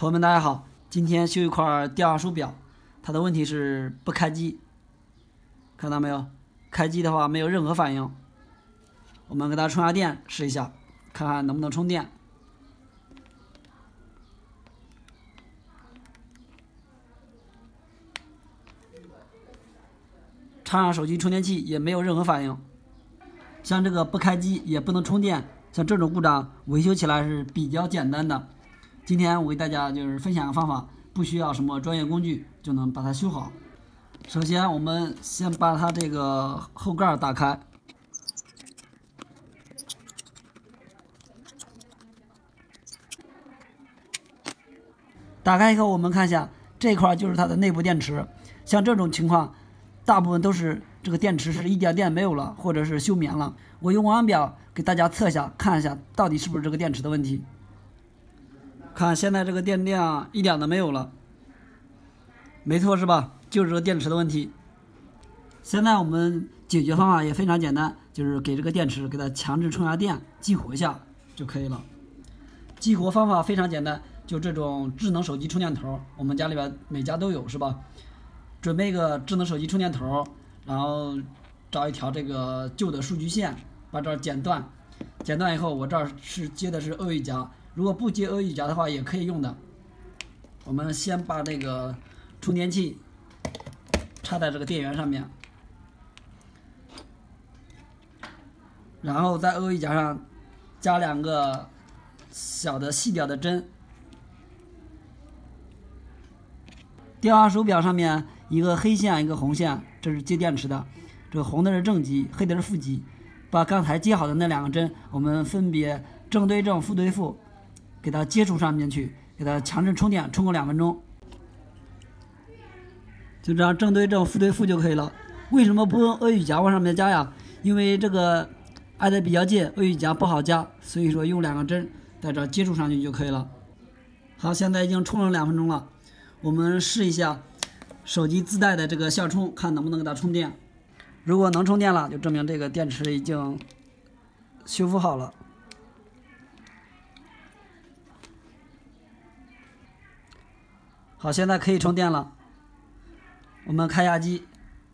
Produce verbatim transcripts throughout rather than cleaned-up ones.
朋友们，大家好，今天修一块电话手表，它的问题是不开机，看到没有？开机的话没有任何反应。我们给它充下电试一下，看看能不能充电。插上手机充电器也没有任何反应。像这个不开机也不能充电，像这种故障维修起来是比较简单的。今天我给大家就是分享个方法，不需要什么专业工具就能把它修好。首先我们先把它这个后盖打开，打开以后我们看一下，这块就是它的内部电池。像这种情况大部分都是这个电池是一点电没有了，或者是休眠了。我用腕表给大家测一下，看一下到底是不是这个电池的问题。看现在这个电量一点都没有了，没错是吧？就是这个电池的问题。现在我们解决方法也非常简单，就是给这个电池给它强制充下电，激活一下就可以了。激活方法非常简单，就这种智能手机充电头，我们家里边每家都有是吧？准备一个智能手机充电头，然后找一条这个旧的数据线，把这儿剪断，剪断以后我这儿是接的是鳄鱼夹，如果不接鳄鱼夹的话也可以用的。我们先把这个充电器插在这个电源上面，然后在鳄鱼夹上加两个小的细点的针。电话手表上面一个黑线一个红线，这是接电池的，这个红的是正极，黑的是负极。把刚才接好的那两个针，我们分别正对正负对负给它接触上面去，给它强制充电，充够两分钟。就这样正对正负对负就可以了。为什么不用鳄鱼夹往上面加呀？因为这个挨得比较近，鳄鱼夹不好加，所以说用两个针在这接触上去就可以了。好，现在已经充了两分钟了，我们试一下手机自带的这个效充，看能不能给它充电。如果能充电了，就证明这个电池已经修复好了。好，现在可以充电了。我们开下机，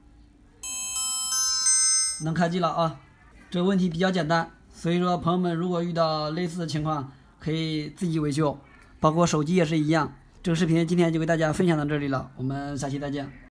能开机了啊！这个问题比较简单，所以说朋友们如果遇到类似的情况，可以自己维修，包括手机也是一样。这个视频今天就给大家分享到这里了，我们下期再见。